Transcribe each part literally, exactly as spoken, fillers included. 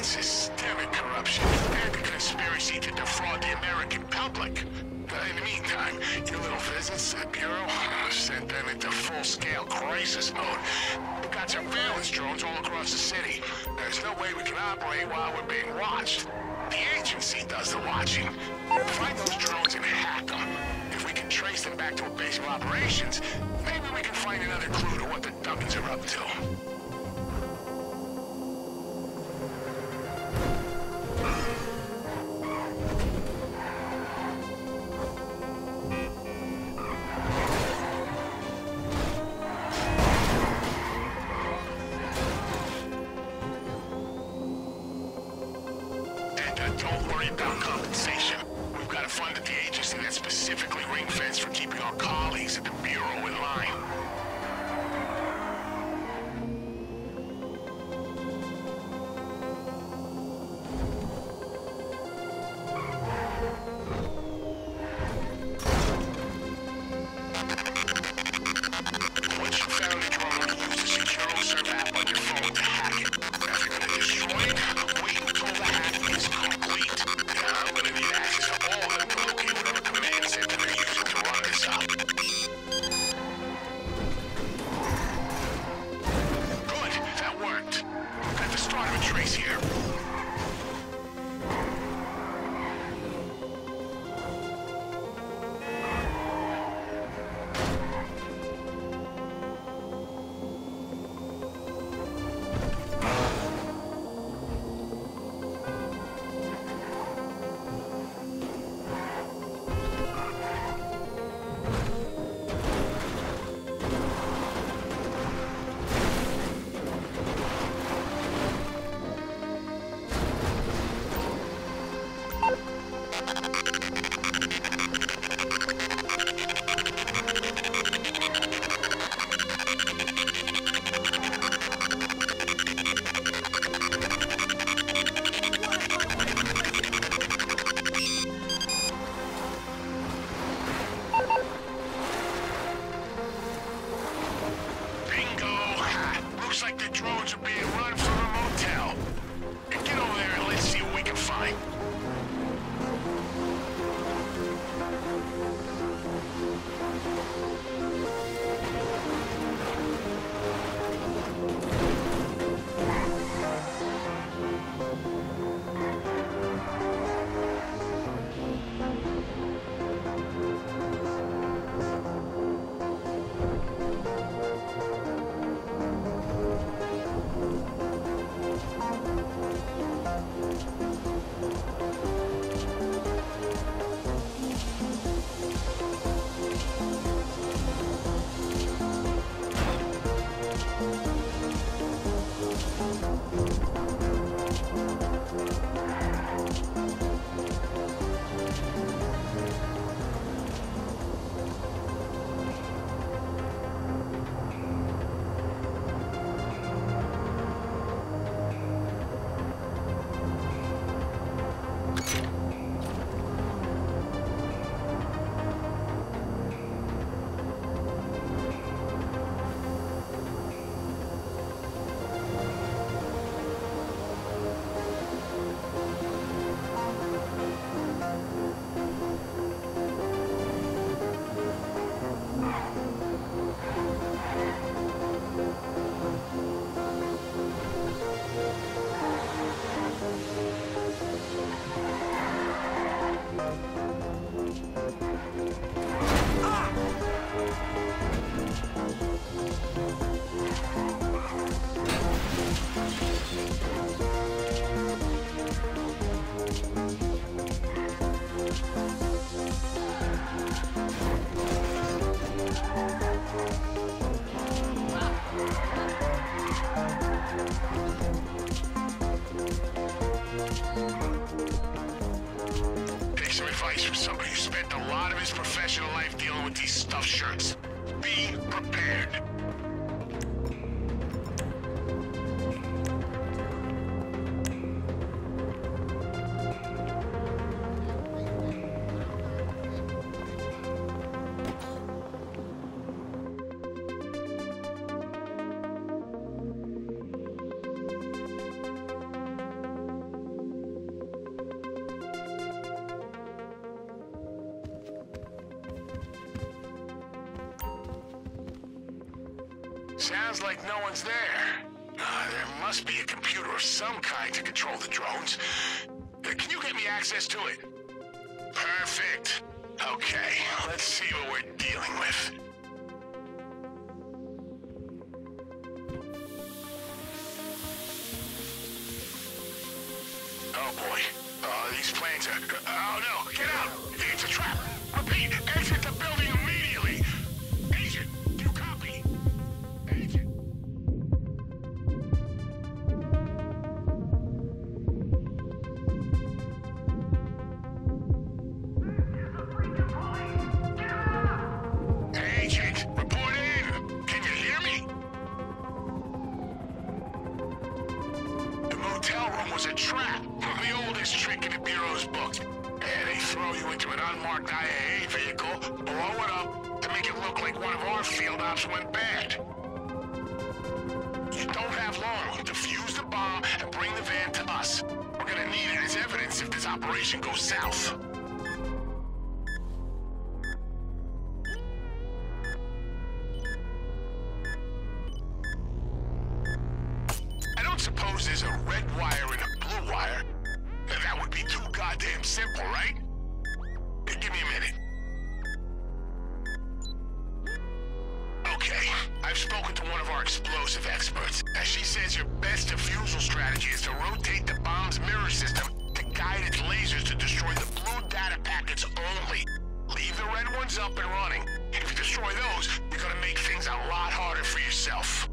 systemic corruption and a conspiracy to defraud the American public. In the meantime, your little visits to the Bureau sent them into full-scale crisis mode. We've got surveillance drones all across the city. There's no way we can operate while we're being watched. The agency does the watching. Find those drones and hack them. If we can trace them back to a base of operations, maybe we can find another clue to what the Duggins are up to. Don't worry about compensation. We've got to fund at the agency that's specifically ring-fenced for keeping our colleagues at the Bureau in line. Once you found the drone, use the secure serve app on your phone to hack it. After you're gonna destroy it, wait until the hack is complete. I'm gonna need access to all of them to locate whatever command center they're using to run this up. Good, that worked. Got the start of a trace here. Looks like the drones are being run from a motel. Get over there and let's see what we can find. Professional life dealing with these stuffed shirts. Be prepared. Sounds like no one's there. Uh, there must be a computer of some kind to control the drones. Uh, can you get me access to it? Perfect. Okay, let's see what we're dealing with. Oh boy. Uh, these planes are... Oh no, get out! It's a trap! Repeat, exit the building immediately! Agent, do you copy? Agent... Agent, report in! Can you hear me? The motel room was a trap. The oldest trick in the Bureau's book. Yeah, they throw you into an unmarked I A A vehicle, blow it up, to make it look like one of our field ops went bad. You don't have long. Defuse the bomb and bring the van to us. We're gonna need it as evidence if this operation goes south. I don't suppose there's a red wire and a blue wire. That would be too goddamn simple, right? Hey, give me a minute. Okay, I've spoken to one of our explosive experts. As she says your best defusal strategy is to rotate the bomb's mirror system to guide its lasers to destroy the blue data packets only. Leave the red ones up and running. If you destroy those, you're gonna make things a lot harder for yourself.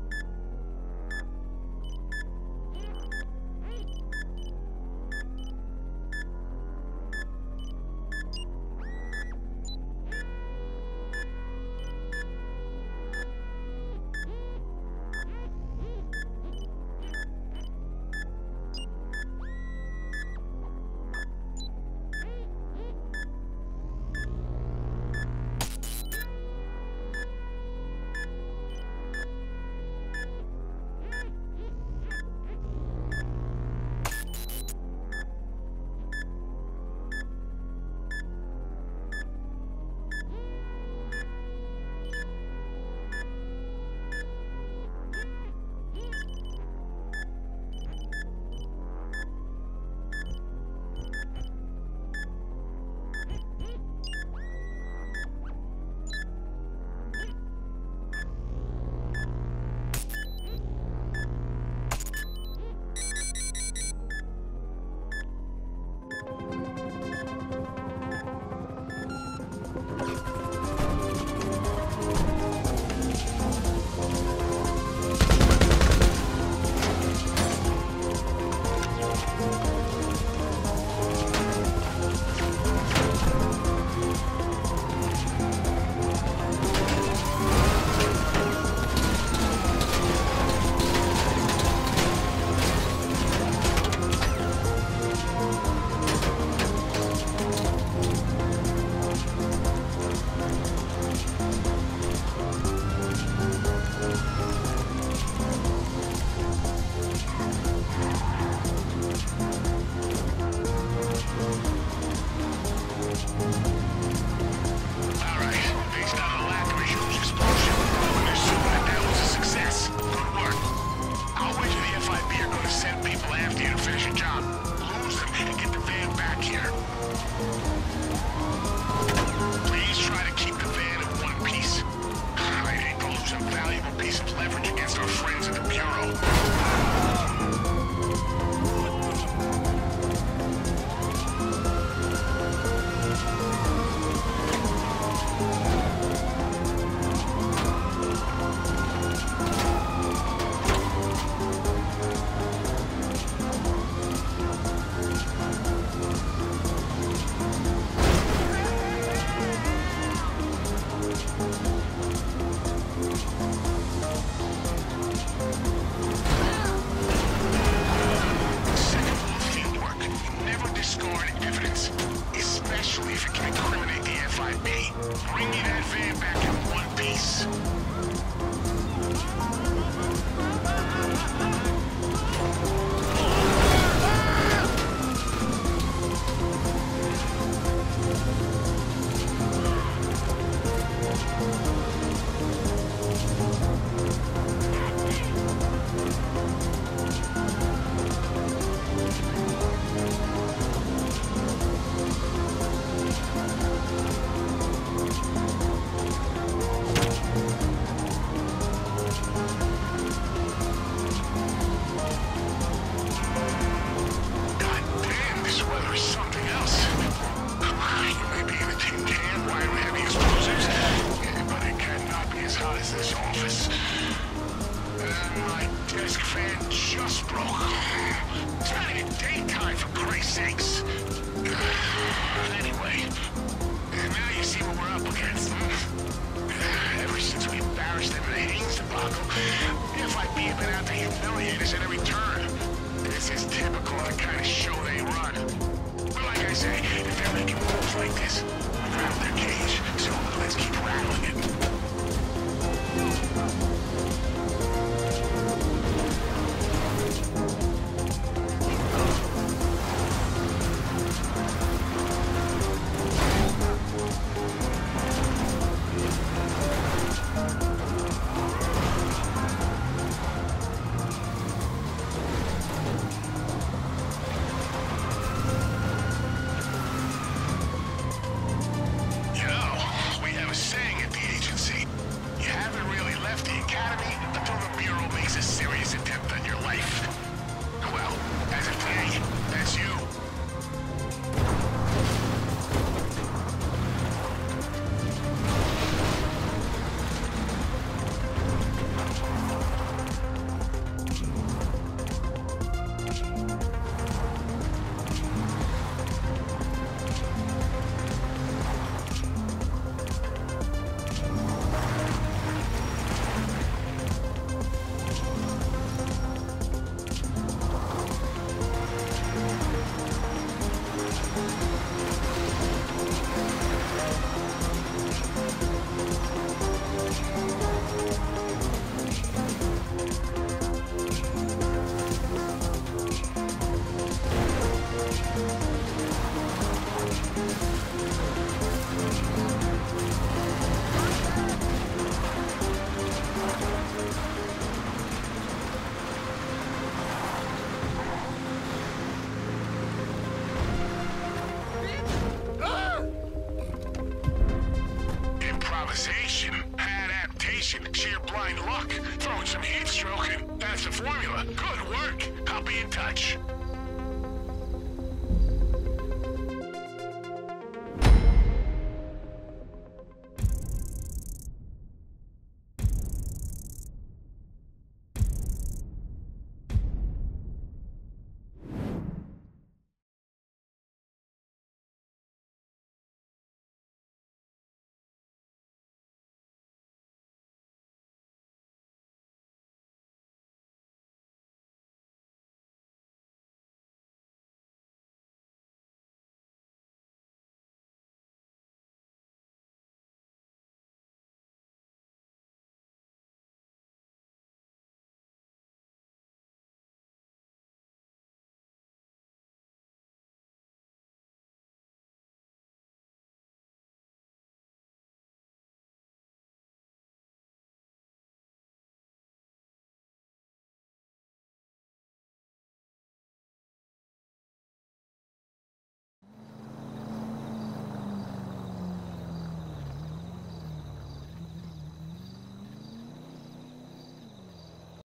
weekend just broke. It's not even daytime, for Christ's sakes. Anyway, now you see what we're up against. Ever since we embarrassed them in the Haynes debacle, F I B have been out to humiliate us at every turn. This is typical of the kind of show they run. But like I say, if they're making moves like this, we're out of their cage, so let's keep rattling it. Sheer blind luck. Throwing some heat stroke, and that's the formula. Good work. I'll be in touch.